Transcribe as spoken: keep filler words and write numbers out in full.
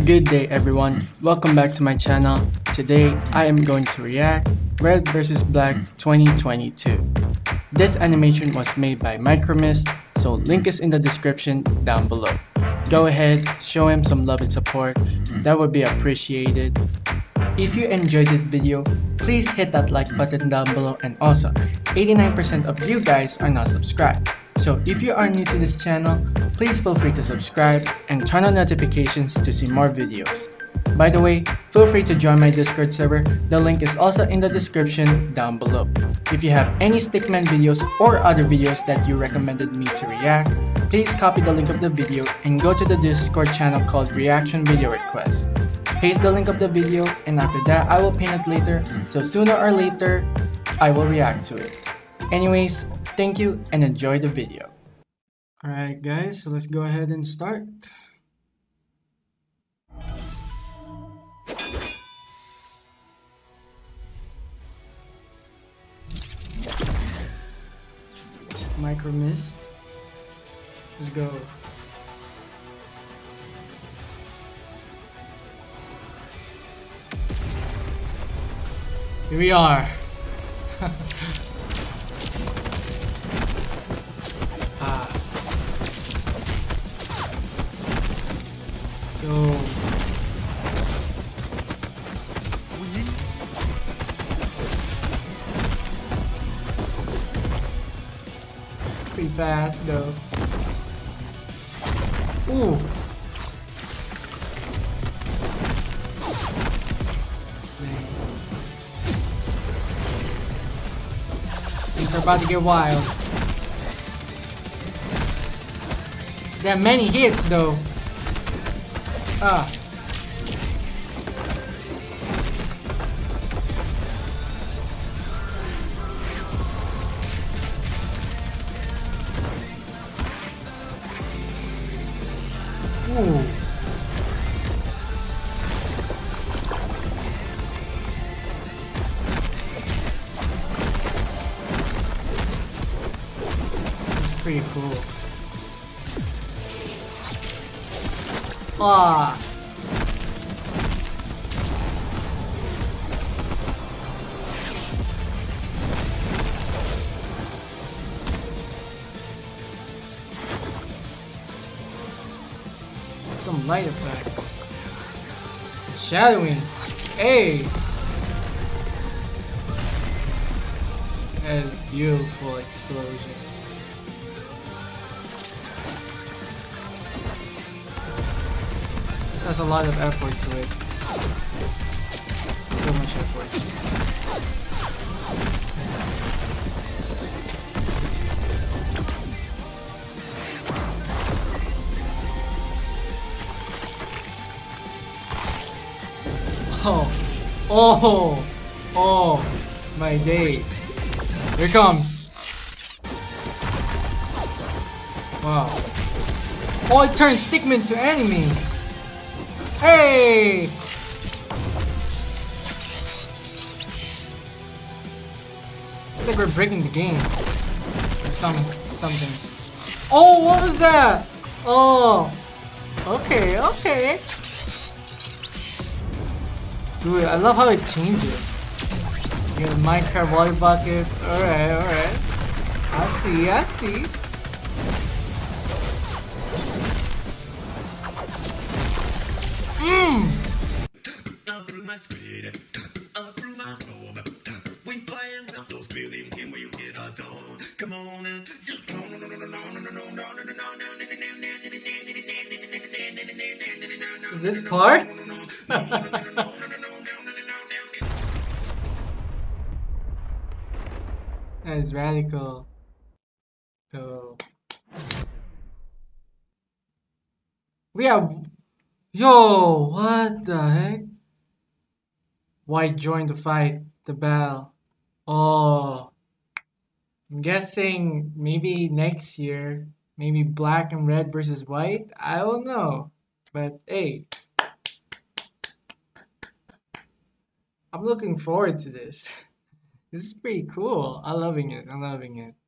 Good day everyone, welcome back to my channel. Today I am going to react Red versus. Black twenty twenty-two. This animation was made by Micromist, so link is in the description down below. Go ahead, show him some love and support, that would be appreciated. If you enjoyed this video, please hit that like button down below, and also eighty-nine percent of you guys are not subscribed. So if you are new to this channel, please feel free to subscribe and turn on notifications to see more videos. By the way, feel free to join my Discord server, the link is also in the description down below. If you have any Stickman videos or other videos that you recommended me to react, please copy the link of the video and go to the Discord channel called Reaction Video Request. Paste the link of the video, and after that I will pin it later, so sooner or later I will react to it. Anyways, thank you and enjoy the video. Alright guys, so let's go ahead and start. Micromist. Let's go. Here we are. ah. Go. Pretty fast though. Ooh. Things are about to get wild. There are many hits though. Ah. Ooh. It's pretty cool. Ah. Some light effects. Shadowing. Hey. That is beautiful explosion. This has a lot of effort to it. So much effort. Oh, oh, oh, my days. Here it comes. Wow. Oh, it turns stickmen to enemies. Hey! It's like we're breaking the game. Or some, something. Oh, what was that? Oh, okay, okay. Dude, I love how it changes. You got a Minecraft water bucket. Alright, alright. I see, I see. Mmm! This part? That is radical. Oh. We have. Yo, what the heck? White joined the fight, the battle. Oh. I'm guessing maybe next year. Maybe black and red versus white? I don't know. But hey. I'm looking forward to this. This is pretty cool. I'm loving it. I'm loving it.